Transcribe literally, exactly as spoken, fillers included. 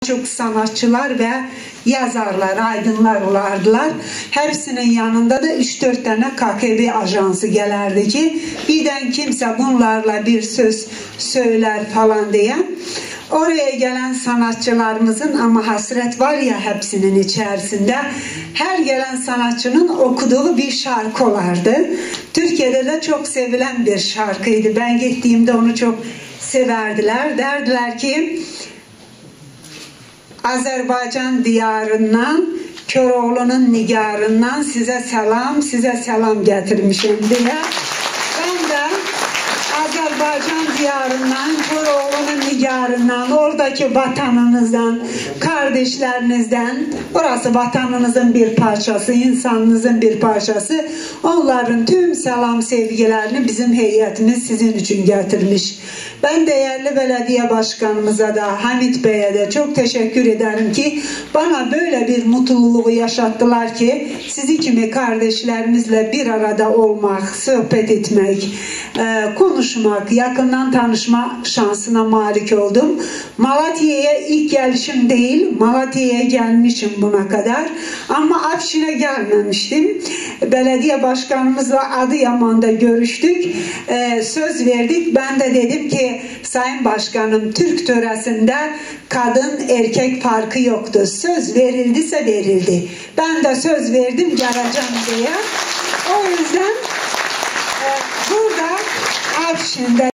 Çok sanatçılar ve yazarlar, aydınlar olardılar. Hepsinin yanında da üç dört tane K G B ajansı gelerdi ki birden kimse bunlarla bir söz söyler falan diye. Oraya gelen sanatçılarımızın ama hasret var ya hepsinin içerisinde, her gelen sanatçının okuduğu bir şarkı olardı. Türkiye'de de çok sevilen bir şarkıydı. Ben gittiğimde onu çok severdiler. Derdiler ki Azerbaycan diyarından, Köroğlu'nun nigarından size selam, size selam getirmişim diye. Ben de Azerbaycan diyarından, Köroğlu'nun nigarından, oradaki vatanınızdan, kardeşlerinizden, burası vatanınızın bir parçası, insanınızın bir parçası, onların tüm selam sevgilerini bizim heyetimiz sizin için getirmiş. Ben değerli belediye başkanımıza da, Hamit Bey'e de çok teşekkür ederim ki bana böyle bir mutluluğu yaşattılar ki sizi kimi kardeşlerimizle bir arada olmak, sohbet etmek, konuşmak, yakından tanışma şansına malik oldum. Malatya'ya ilk gelişim değil, Malatya'ya gelmişim buna kadar ama Afşin'e gelmemiştim. Belediye başkanımızla Adıyaman'da görüştük, söz verdik. Ben de dedim ki Sayın Başkanım, Türk töresinde kadın erkek farkı yoktu. Söz verildiyse verildi. Ben de söz verdim geleceğim diye. O yüzden e, burada Afşin'de